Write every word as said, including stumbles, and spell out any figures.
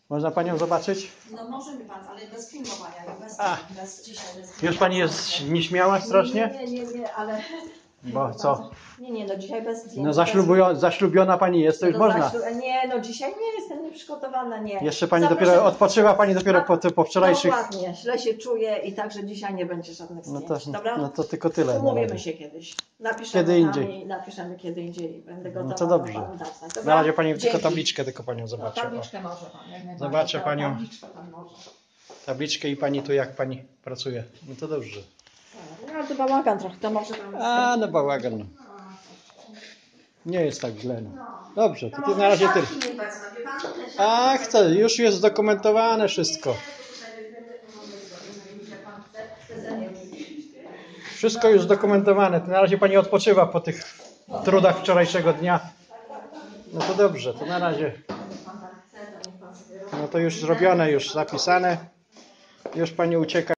Można panią zobaczyć? No może mi pan, ale bez filmowania, bez, bez dzisiaj. Bez Już pani jest nieśmiała strasznie? Nie, nie, nie, nie, ale... Bo co? Nie, nie, no dzisiaj bez zdjęć. No zaślubują, zaślubiona pani jest, to już no, można. Zaślu... Nie, no dzisiaj nie jestem nieprzygotowana, nie. Jeszcze pani Zaproszę... dopiero odpoczywa, pani dopiero po, po wczorajszych... Dokładnie, źle się czuję i także dzisiaj nie będzie żadnych No zdjęć, to, dobra? no to tylko tyle. Umówimy się kiedyś. Napiszemy Kiedy indziej. tam i napiszemy kiedy indziej. Będę gotowa. No to dobrze. Panu dać, tak? Na razie pani Dzięki. tylko tabliczkę tylko panią No, zobaczę. tabliczkę może pan. Jak najbardziej. Zobaczę panią. Tabliczkę pan może. Tabliczkę i pani tu jak pani pracuje. No to dobrze. No ale to bałagan trochę, to może pan... A no bałagan. No. Nie jest tak źle. No. Dobrze, to ty na razie tyle. A chcę, już jest zdokumentowane wszystko. Wszystko już zdokumentowane. To na razie pani odpoczywa po tych trudach wczorajszego dnia. No to dobrze, to na razie. No to już zrobione, już zapisane. Już pani ucieka.